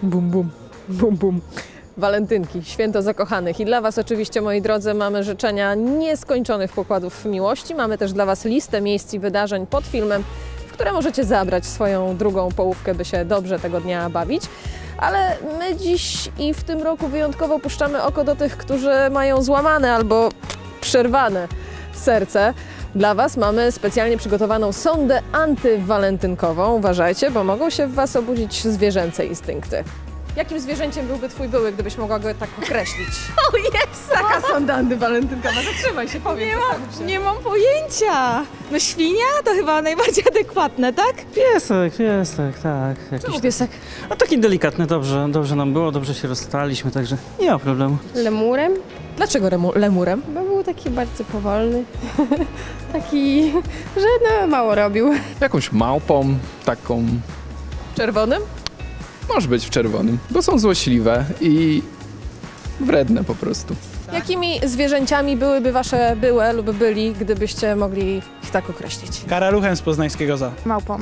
Bum, bum, bum, bum. Walentynki, święto zakochanych. I dla Was oczywiście, moi drodzy, mamy życzenia nieskończonych pokładów miłości. Mamy też dla Was listę miejsc i wydarzeń pod filmem, w które możecie zabrać swoją drugą połówkę, by się dobrze tego dnia bawić. Ale my dziś i w tym roku wyjątkowo puszczamy oko do tych, którzy mają złamane albo przerwane serce. Dla Was mamy specjalnie przygotowaną sondę antywaletynkową. Uważajcie, bo mogą się w Was obudzić zwierzęce instynkty. Jakim zwierzęciem byłby Twój były, gdybyś mogła go tak określić? O jest! Taka sonda antywalentynkowa. Zatrzymaj się, powiem. Nie mam pojęcia. No świnia to chyba najbardziej adekwatne, tak? Piesek, tak. Czemu piesek? A taki delikatny, dobrze nam było, dobrze się rozstaliśmy, także nie ma problemu. Lemurem, Dlaczego lemurem? bo był taki bardzo powolny. Taki, że no, mało robił. Jakąś małpą, taką, Czerwonym? może być w czerwonym, bo są złośliwe i wredne po prostu. Jakimi zwierzęciami byłyby Wasze byłe lub byli, gdybyście mogli ich tak określić? Karaluchem z poznańskiego zoo. Małpą.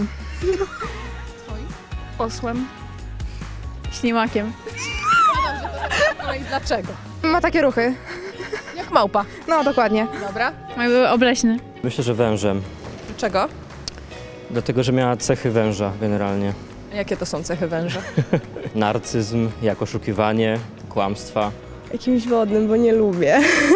Osłem. Ślimakiem. No i dlaczego? Ma takie ruchy. Jak małpa. No, dokładnie. Dobra. Były obleśne. Myślę, że wężem. Czego? Dlatego, że miała cechy węża generalnie. Jakie to są cechy węża? Narcyzm, jak oszukiwanie, kłamstwa. Jakimś wodnym, bo nie lubię.